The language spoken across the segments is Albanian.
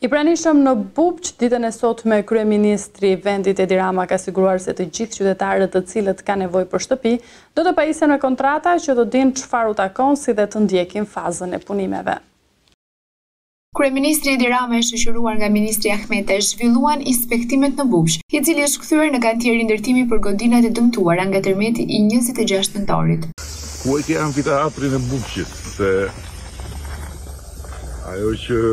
I pranishëm në Bubq, ditën e sotme kryeministri i vendit Edi Rama ka siguruar se të gjithë qytetarët të cilët kanë nevojë për shtëpi do të pajisen me kontrata që do dinë çfarë u takon si dhe të ndjekin fazën e punimeve. Kryeministri Edi Rama e shoqëruar nga ministri Ahmeta zhvilluan inspektimet në Bubq, i cili është kthyer në kantieri ndërtimi për godinat e dëmtuara nga tërmeti i 26 nëntorit. Ku e ke amfiteatrin e Bubqit, se ajo që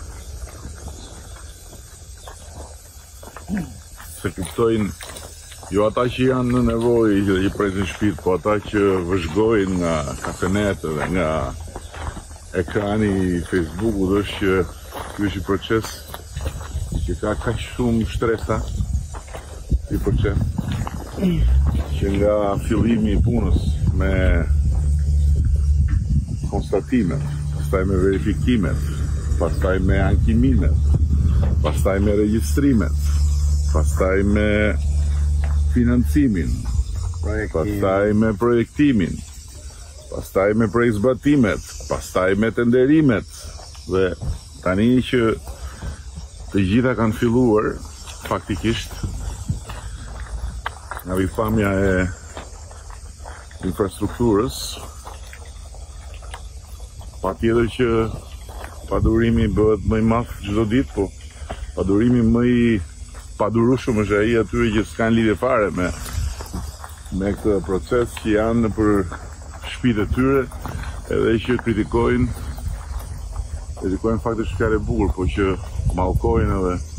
se kuptojnë jo ata që janë në nevojë dhe që presin shtëpi, po ata që vëzhgojnë nga kafenetët dhe nga ekrani i Facebook-ut është që ky është një proces që ka kaq shumë shtresa, një proces që nga fillimi i punës me konstatimet, pastaj me verifikimet, pastaj me ankimimet, pastaj me regjistrimet, pastaj me financimin, pastaj me projektimin, pastaj me projektzbatimet, pastaj me tenderimet, dhe tani që të gjitha kanë filluar, faktikisht, nga rrifamja e infrastrukturës, patjetër që padurimi bëhet më i madh çdo ditë, po padurimi më i padurueshëm është ai atyre që s'kan lidhje fare me këtë proces, që janë për shtëpitë e tyre, edhe që kritikojnë faktikisht fjalë e bukur, po që mallkojnë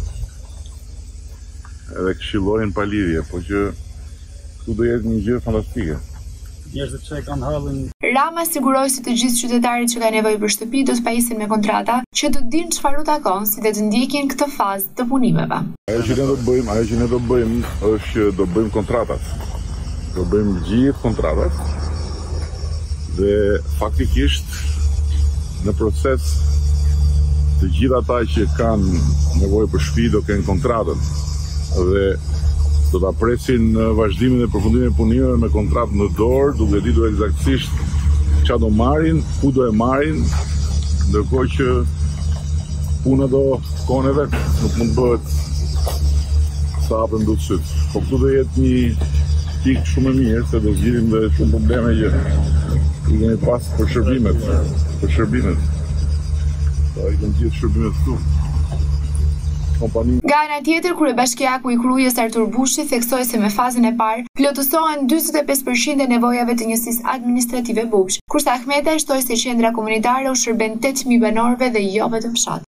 edhe këshillojnë pa lidhje, po që këtu do jetë një gjë fantastike. Njerëzit që e kanë hallin. Rama siguroi se të gjithë qytetarët që kanë nevojë për shtëpi do të pajisen me kontrata që do dinë çfarë u takon si dhe të ndjekin këtë fazë të punimeve. Ajo që ne do bëjmë është që do bëjmë kontratat. Do bëjmë gjithë kontratat dhe faktikisht në proces të gjithë ata që kanë nevojë për shtëpi do kenë kontratën dhe do ta presin vazhdimin dhe përfundimin e punimeve me kontratë në dorë, duke ditur eksaktësisht çfarë do marrin, ku do e marrin, ndërkohë që puna do shkon e vet, nuk mund bëhet sa hapën dut syt. Po këtu do jetë një pikë shumë e mirë, se do zgjidhim dhe shumë probleme që i kemi pas për shërbimet. Do i kemi gjithë shërbimet këtu. Nga ana tjetër, kryebashkiaku i Krujës Artur Bushi theksoi se me fazën e parë plotësohen 45% e nevojave të njësisë administrative Bubq, kurse Ahmeta shtoi se qendra komunitare u shërben 8.000 banorëve dhe jo vetëm fshat.